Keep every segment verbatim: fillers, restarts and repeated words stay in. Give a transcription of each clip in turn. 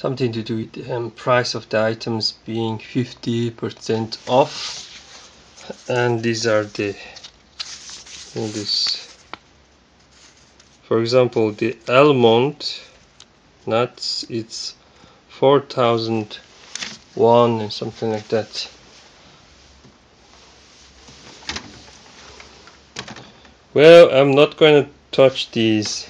something to do with the um, price of the items being fifty percent off. And these are the this for example the almond nuts, it's four thousand one and something like that. Well, I'm not going to touch these.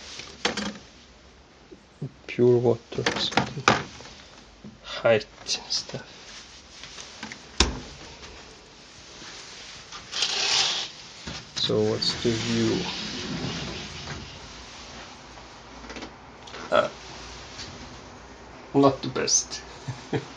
Pure water or something. Height and stuff. So what's the view? Uh, not the best.